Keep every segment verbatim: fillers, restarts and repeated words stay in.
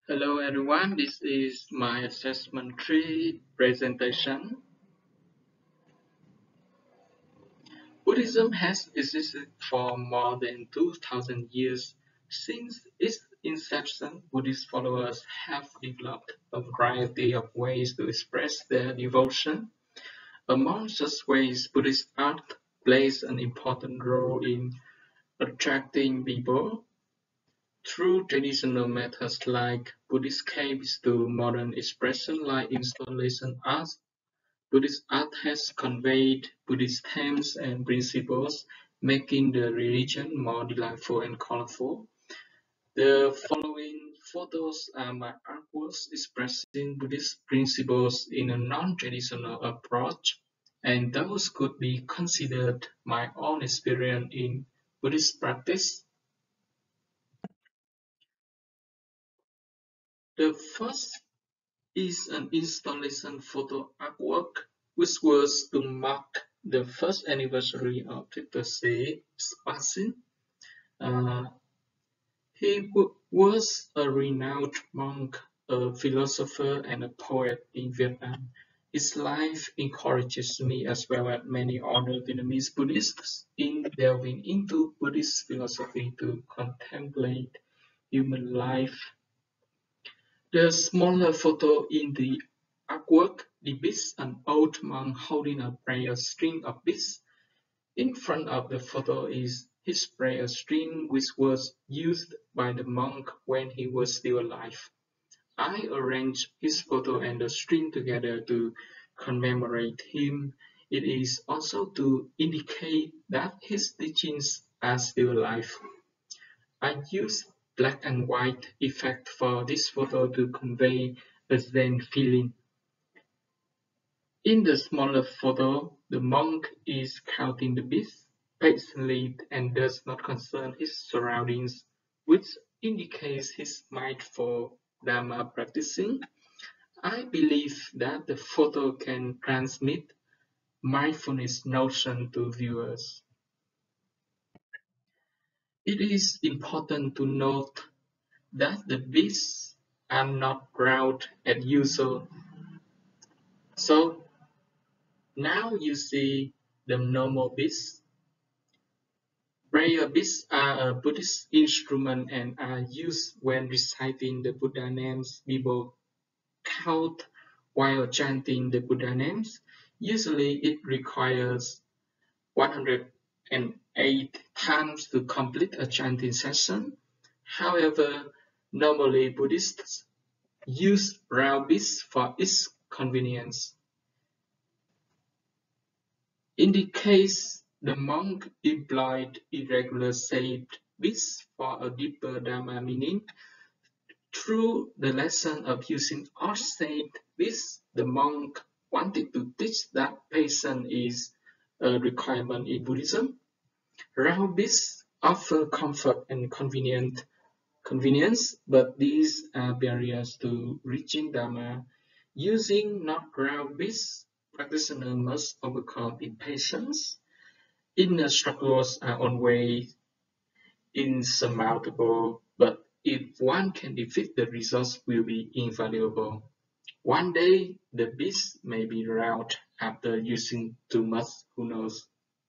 Hello everyone, this is my assessment tree presentation. Buddhism has existed for more than two thousand years. Since its inception, Buddhist followers have developed a variety of ways to express their devotion. Among such ways, Buddhist art plays an important role in attracting people. Through traditional methods like Buddhist caves to modern expression like installation art, Buddhist art has conveyed Buddhist themes and principles, making the religion more delightful and colorful. The following photos are my artworks expressing Buddhist principles in a non-traditional approach, and those could be considered my own experience in Buddhist practice. The first is an installation photo artwork which was to mark the first anniversary of Victor Xe's passing. Uh, he was a renowned monk, a philosopher, and a poet in Vietnam. His life encourages me, as well as many other Vietnamese Buddhists, in delving into Buddhist philosophy to contemplate human life. The smaller photo in the artwork depicts an old monk holding a prayer string of beads. In front of the photo is his prayer string, which was used by the monk when he was still alive. I arranged his photo and the string together to commemorate him. It is also to indicate that his teachings are still alive. I used black and white effect for this photo to convey a Zen feeling. In the smaller photo, the monk is counting the beads patiently and does not concern his surroundings, which indicates his mindful Dharma practicing. I believe that the photo can transmit mindfulness notion to viewers. It is important to note that the beads are not round as usual. So now you see the normal beads. Prayer beads are a Buddhist instrument and are used when reciting the Buddha names. People count while chanting the Buddha names. Usually it requires one hundred eight times to complete a chanting session. However, normally Buddhists use round beads for its convenience. In the case, the monk employed irregular shaped beads for a deeper Dharma meaning. Through the lesson of using odd-shaped beads, the monk wanted to teach that patience is a requirement in Buddhism. Round beads offer comfort and convenient convenience, but these are barriers to reaching Dharma. Using not round beads, practitioner must overcome impatience. Inner struggles are always insurmountable, but if one can defeat, the results will be invaluable. One day, the beads may be round after using too much, who knows?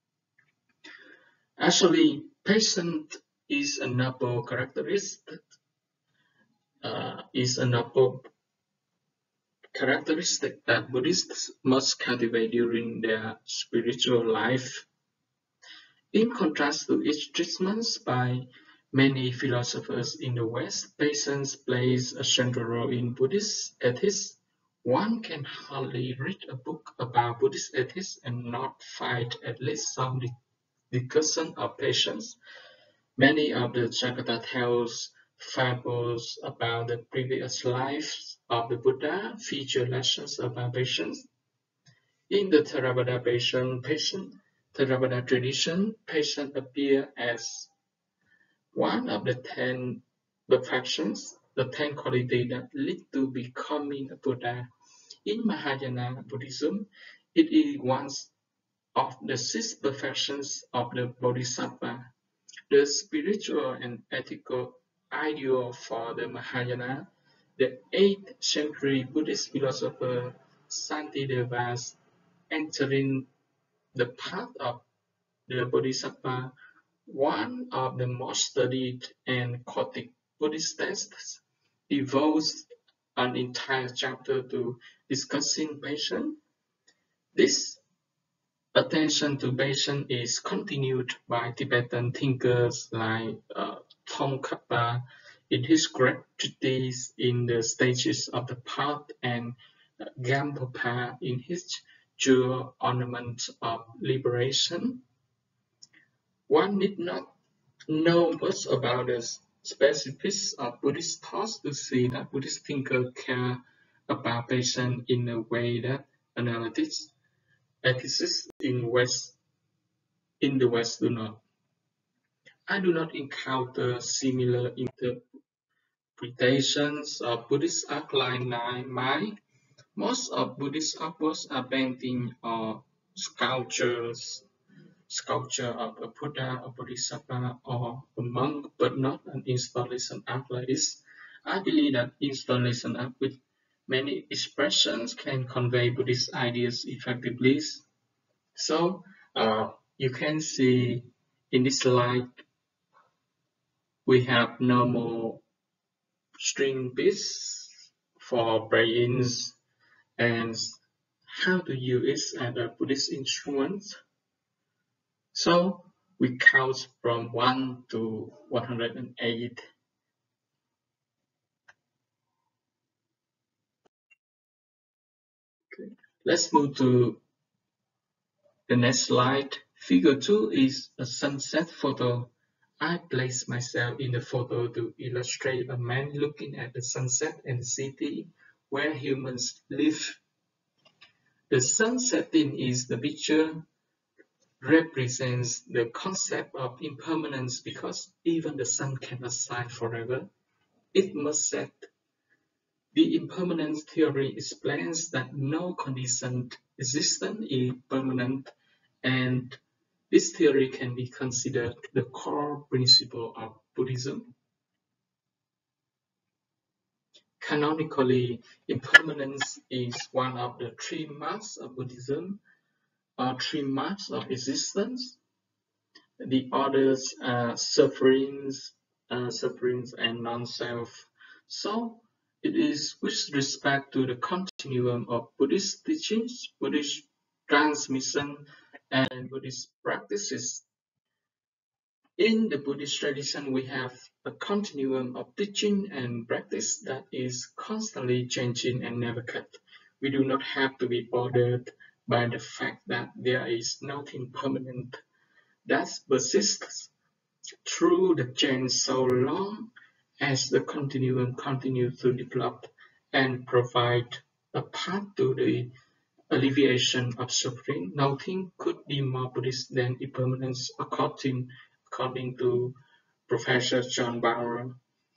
Actually, patience is a noble characteristic. Uh, is a noble characteristic that Buddhists must cultivate during their spiritual life. In contrast to its treatments by many philosophers in the West, patience plays a central role in Buddhist ethics. One can hardly read a book about Buddhist ethics and not find at least some discussion of patience. Many of the Jataka tales, fables about the previous lives of the Buddha feature lessons about patience. In the Theravada patient, patient, Theravada tradition, patience appears as one of the ten perfections, the ten qualities that lead to becoming a Buddha. In Mahayana Buddhism, it is one of the six perfections of the Bodhisattva. The spiritual and ethical ideal for the Mahayana, the eighth century Buddhist philosopher Shantideva entering the path of the Bodhisattva, one of the most studied and quoted Buddhist texts, devotes an entire chapter to discussing patience. This attention to patience is continued by Tibetan thinkers like uh, Tsongkhapa in his great treatise In the Stages of the Path, and uh, Gampopa in his Jewel Ornament of Liberation. One need not know much about the specifics of Buddhist thoughts to see that Buddhist thinkers care about patience in a way that analytics ethicists in West in the West do not. I do not encounter similar interpretations of Buddhist art like mine. Most of Buddhist artworks are paintings or sculptures, sculpture of a Buddha, a Bodhisattva, or a monk, but not an installation art like this. I believe that installation art with many expressions can convey Buddhist ideas effectively. So uh, you can see in this slide we have normal string bits for brains and how to use it as a Buddhist instrument. So we count from one to one hundred eight. Okay. Let's move to the next slide. Figure two is a sunset photo. I place myself in the photo to illustrate a man looking at the sunset in the city where humans live. The sun setting is the picture represents the concept of impermanence because even the sun cannot shine forever. It must set. The impermanence theory explains that no conditioned existence is permanent, and this theory can be considered the core principle of Buddhism. Canonically, impermanence is one of the three marks of Buddhism, or three marks of existence. The others are sufferings, uh, sufferings and non-self. So it is with respect to the continuum of Buddhist teachings, Buddhist transmission, and Buddhist practices. In the Buddhist tradition, we have a continuum of teaching and practice that is constantly changing and never cut. We do not have to be bothered by the fact that there is nothing permanent that persists through the change so long as the continuum continues to develop and provide a path to the alleviation of suffering. Nothing could be more Buddhist than impermanence, according, according to Professor John Bauer.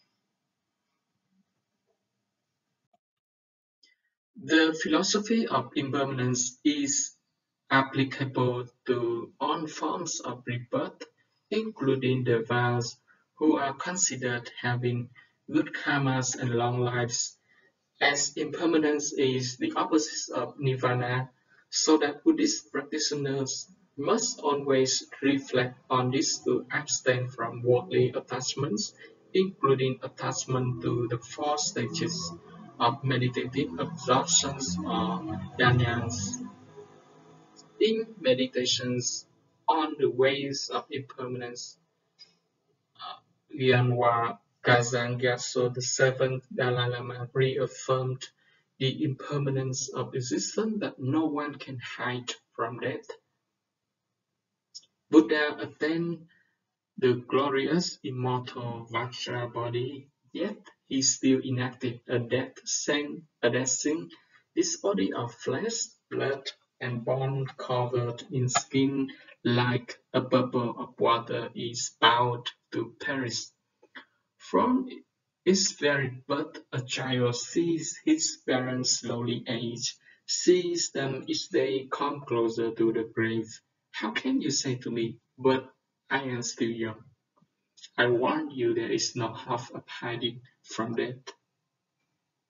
The philosophy of impermanence is applicable to all forms of rebirth, including the vows who are considered having good karmas and long lives, as impermanence is the opposite of nirvana, so that Buddhist practitioners must always reflect on this to abstain from worldly attachments, including attachment to the four stages of meditative absorptions or dhyānas. In Meditations on the Ways of Impermanence, uh, Lyanwa Kazang Gyatso, the seventh Dalai Lama, reaffirmed the impermanence of existence, that no one can hide from death. Buddha attained the glorious immortal Vajra body, yet he still enacted a death scene, a death scene. This body of flesh, blood, and bone covered in skin like a bubble of water is bound to perish. From its very birth, a child sees his parents slowly age, sees them each day come closer to the grave. How can you say to me, but I am still young? I warn you, there is no hope of hiding from death.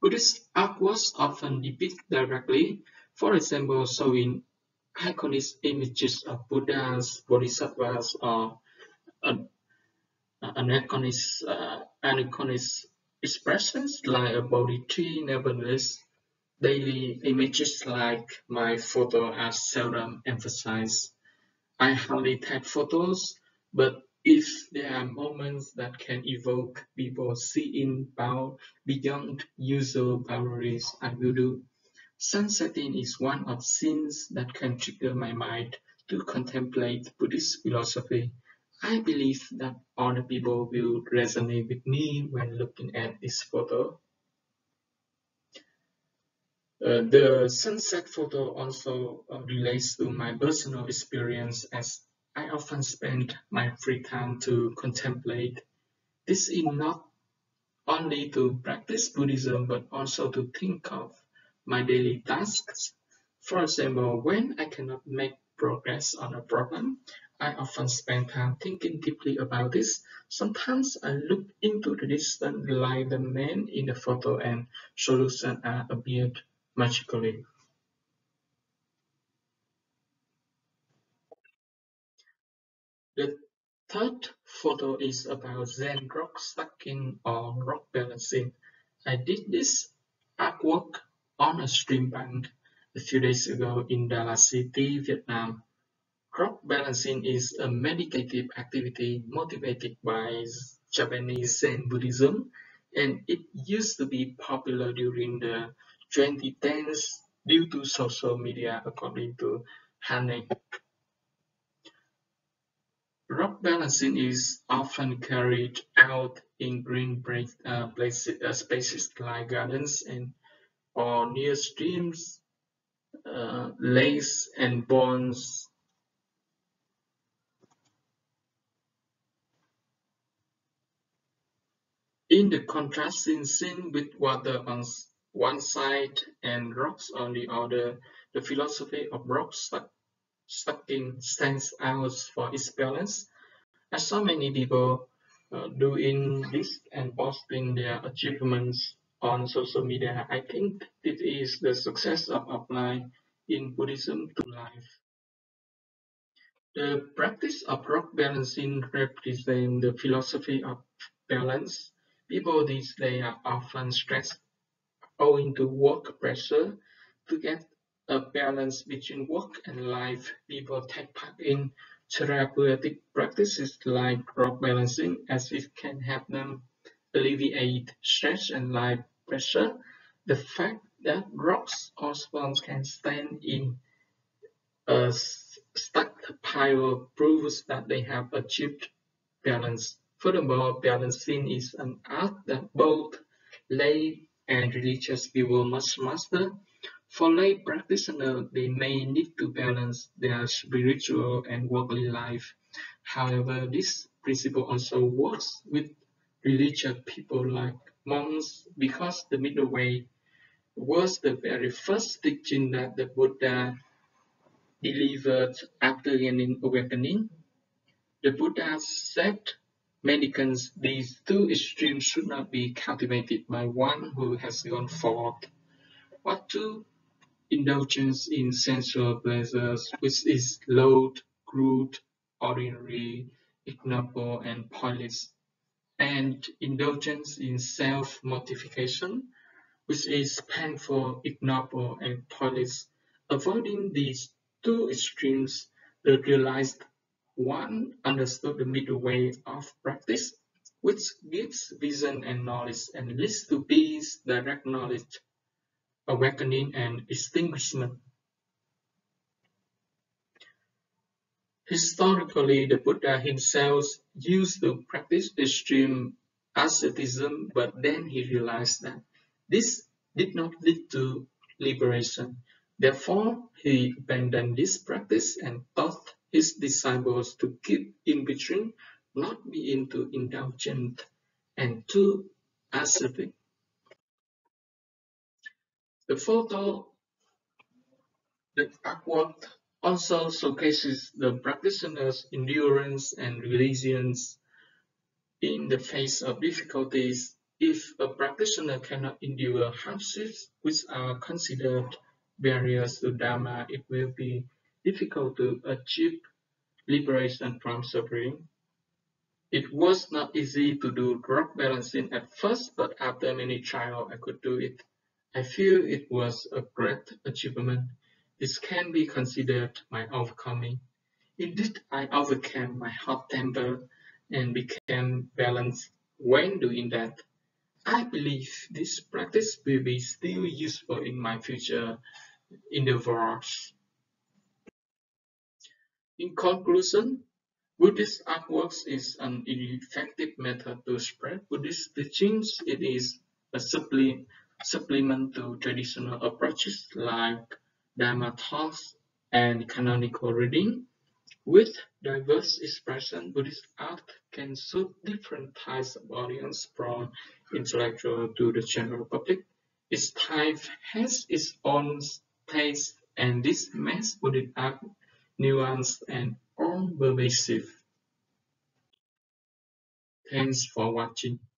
Buddhist artworks often depict directly, for example, showing iconic images of Buddhas, Bodhisattvas, or an, an iconic, uh, an iconic expressions like a Bodhi tree. Nevertheless, daily images like my photo are seldom emphasized. I hardly take photos, but if there are moments that can evoke people seeing bow beyond usual boundaries, I will do. Sunsetting is one of scenes that can trigger my mind to contemplate Buddhist philosophy. I believe that other people will resonate with me when looking at this photo. Uh, the sunset photo also uh, relates to my personal experience as I often spend my free time to contemplate. This is not only to practice Buddhism but also to think of my daily tasks. For example, when I cannot make progress on a problem, I often spend time thinking deeply about this. Sometimes I look into the distance like the man in the photo and solutions are appeared magically. The third photo is about Zen rock stacking or rock balancing. I did this artwork on a stream bank a few days ago in Dallas City, Vietnam. Rock balancing is a meditative activity motivated by Japanese Zen Buddhism, and it used to be popular during the twenty tens due to social media, according to Hanek. Rock balancing is often carried out in green uh, places, uh, spaces like gardens and or near streams, uh, lakes, and ponds. In the contrasting scene with water on one side and rocks on the other, the philosophy of rock stack, stacking stands out for its balance. I saw many people uh, doing this and posting their achievements on social media. I think this is the success of applying in Buddhism to life. The practice of rock balancing represents the philosophy of balance. People these days are often stressed owing to work pressure. To get a balance between work and life, people take part in therapeutic practices like rock balancing as it can help them alleviate stress and life pressure. The fact that rocks or stones can stand in a stacked pile proves that they have achieved balance. Furthermore, balancing is an art that both lay and religious people must master. For lay practitioners, they may need to balance their spiritual and worldly life. However, this principle also works with religious people like monks because the middle way was the very first teaching that the Buddha delivered after gaining awakening. The Buddha said mendicants these two extremes should not be cultivated by one who has gone forth. What to indulgence in sensual pleasures, which is low, crude, ordinary, ignoble, and pointless, and indulgence in self-mortification, which is painful, ignoble, and pointless. Avoiding these two extremes, the realized one understood the middle way of practice, which gives vision and knowledge and leads to peace, direct knowledge, awakening, and extinguishment. Historically, the Buddha himself used to practice extreme asceticism, but then he realized that this did not lead to liberation. Therefore, he abandoned this practice and taught his disciples to keep in between, not being too indulgent and too ascetic. The photo, the artwork also showcases the practitioner's endurance and resilience in the face of difficulties. If a practitioner cannot endure hardships, which are considered barriers to Dharma, it will be difficult to achieve liberation from suffering. It was not easy to do drug balancing at first, but after many trials, I could do it. I feel it was a great achievement. This can be considered my overcoming. Indeed, I overcame my hot temper and became balanced when doing that. I believe this practice will be still useful in my future endeavors. In conclusion, Buddhist artworks is an effective method to spread Buddhist teachings. It is a supple- supplement to traditional approaches like Dharma talks and canonical reading. With diverse expression, Buddhist art can suit different types of audience, from intellectual to the general public. Each type has its own taste, and this makes Buddhist art nuanced and all pervasive. Thanks for watching.